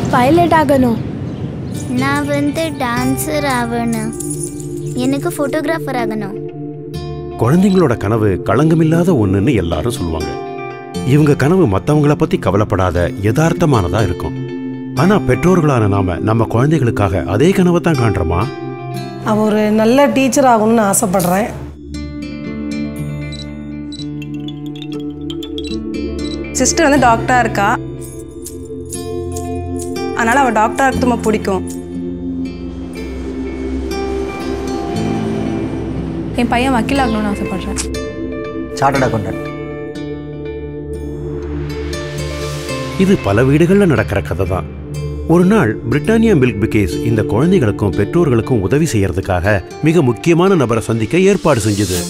Pilot ஆகணும். நான் வந்து டான்சர் ஆகணும். எனக்கு ஃபோட்டோகிராஃபர் ஆகணும். குழந்தைங்களோட கனவு களங்கமில்லாத ஒண்ணுன்னு எல்லாரும் சொல்லுவாங்க. இவங்க கனவு மற்றவங்கள பத்தி கவலைப்படாத யதார்த்தமானதா இருக்கும். ஆனா பெற்றோர்களான நாம நம்ம குழந்தைகளுக்காக அதே கனவை தான் காண்றோமா? அவ ஒரு நல்ல டீச்சர் ஆகணும்னு ஆசைப்படுறேன். சிஸ்டர் வந்து டாக்டராக இருக்கா, அதனால் அவள் டாக்டராக இருக்கிறது ரொம்ப பிடிக்கும். என் பையன் வக்கீல் ஆகணும்னு ஆசைப்படுறேன். Chartered accountant. இது பல வீடுகளில் நடக்கிற கதை தான். ஒரு நாள் பிரிட்டானியா மில்க் பிக்கீஸ் இந்த குழந்தைகளுக்கும் பெற்றோர்களுக்கும் உதவி செய்யறதுக்காக மிக முக்கியமான நபரை சந்திக்க ஏற்பாடு செஞ்சது.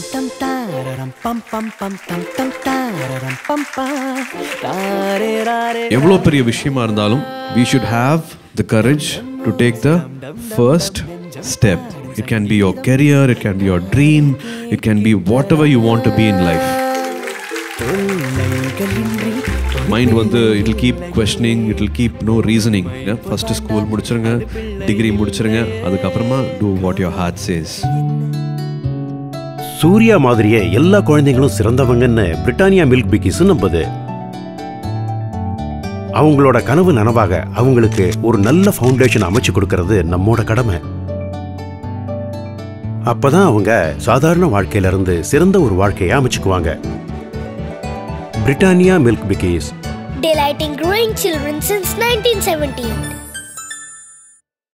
எவ்வளோ பெரிய விஷயமா இருந்தாலும் we should have the courage to take the first step. It can be your career, it can be your dream, it can be whatever you want to be in life. Mind வந்து it will keep questioning, it will keep no reasoning. First school முடிச்சிருங்க, degree முடிச்சிருங்க, அதுக்கப்புறமா do what your heart says. Surya மாதிரியே எல்லா குழந்தைங்களும் சிறந்தவங்கன்னு Britannia milk Bikis நம்புது. அவங்களோட கனவு நனவாக அவங்களுக்கு ஒரு நல்ல ஃபவுண்டேஷன் அமைச்சு கொடுக்கறது நம்மோட கடமை. அப்பதான் அவங்க சாதாரண வாழ்க்கையில இருந்து சிறந்த ஒரு வாழ்க்கையை அமைச்சுக்குவாங்க. Britannia milk Bikis, delighting growing children since 1917.